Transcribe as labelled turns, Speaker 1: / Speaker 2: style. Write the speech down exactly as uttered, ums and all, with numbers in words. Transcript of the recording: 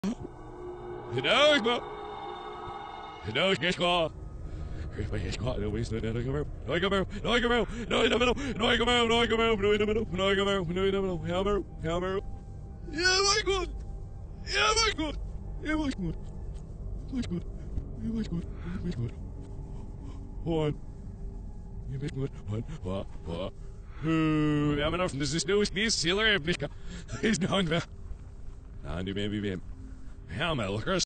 Speaker 1: No, ik wel. No, ik is klaar. Ik ben klaar. No, is het. No, ik ben. No, ik ben. No, ik ben. No, in de middel. No, ik ben. No, ik ben. No, in de middel. No, ik ben. No, in de middel. Ja, maar. Ja, maar. Ja, maar goed. Ja, maar goed. Ja, maar goed. Ja, goed. Ja, maar goed. Ja, maar goed. Hoor. Je bent goed. Hoor. Hoor. Hoor. Ja, maar of dus is nu is niet ziller. Is nou weg. Nou, nu ben je weer. Ja, maar